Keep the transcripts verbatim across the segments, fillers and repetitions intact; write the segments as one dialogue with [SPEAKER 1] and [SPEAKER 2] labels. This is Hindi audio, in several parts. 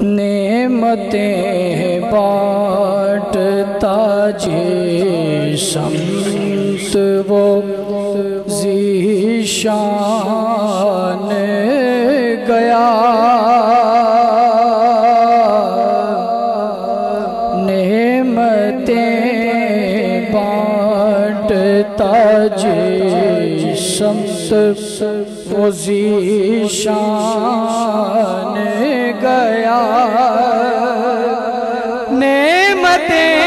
[SPEAKER 1] नेमतें बाँटता जे शम्स वो ज़ीशान गया। नेमतें बाँटता जे शम्स वो ज़ीशान गया। नेमतें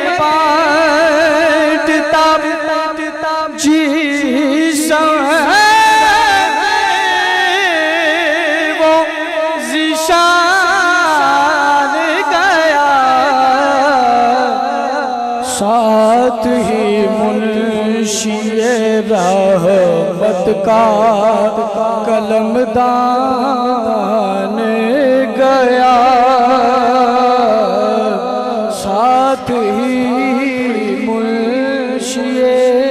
[SPEAKER 1] बाँटता जी वो ज़ीशान गया। साथ ही मुंशिए रहमत का कलमदान गया। साथ ही मुंशिए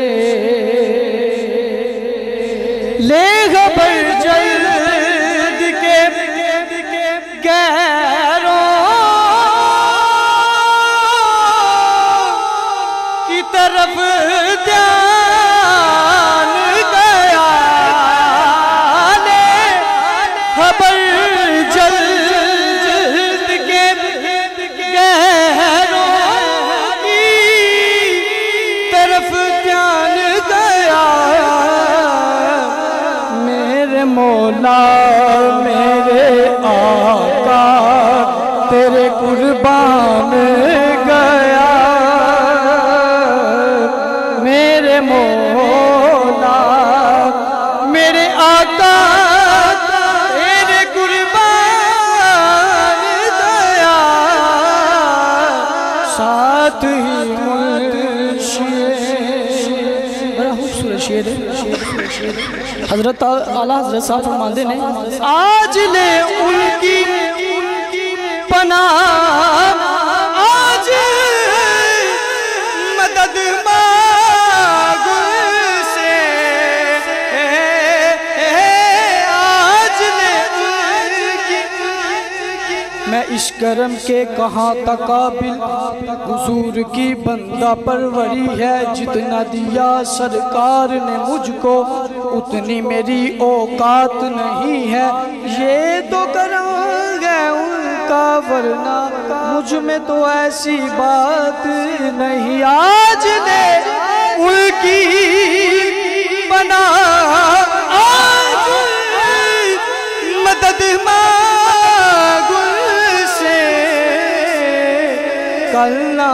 [SPEAKER 1] ले खबर जल्द के गैरों की तरफ ध्यान गया। ले खबर जल्द के गैरों की तरफ ध्यान गया। मेरे मौला मेरे आका तेरे कुर्बान गया। मेरे मौला मेरे आका तेरे कुर्बान गया। साथ ही मुंशिए बड़ा खूबसूरत शेर है। हजरत आला हजरत साहब फरमाते ने आज ले उनकी पनाह, आज मदद मांगू से। आज ले उनकी मैं इस करम के कहाँ तकाबिल हुजूर की बंदा परवरी है। जितना दिया सरकार ने मुझको उतनी मेरी औकात नहीं है। ये तो करम है उनका वरना मुझ में तो ऐसी बात नहीं। आज ने उनकी बना आज मदद मांगू से। कल ना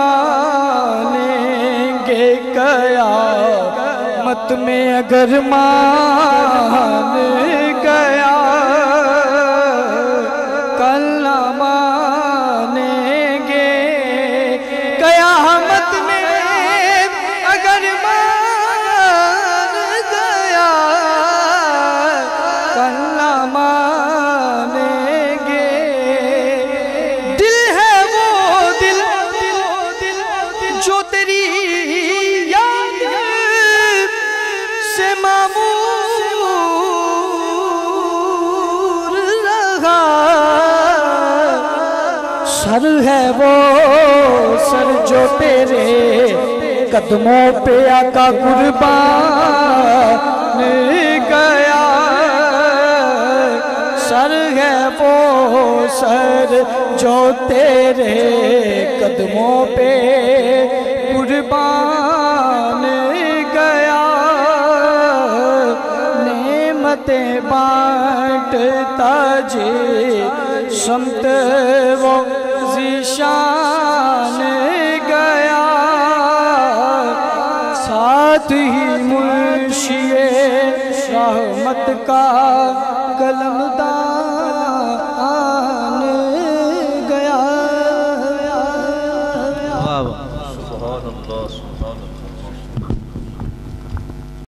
[SPEAKER 1] मानेंगे कयामत में अगर मान गया। कल ना मानेंगे कयामत में अगर मान गया। कल ना मानेंगे। दिल है वो दिल जो तेरी याद से मामूर रहा। सर है वो सर जो तेरे कदमों पे आका कुर्बान गया। सर है वो सर जो तेरे कदमों पे कुर्बान गया। नेमतें बाँटता जे शम्स वो ज़ीशान गया। साथ ही मुंशिए रहमत का कलमदान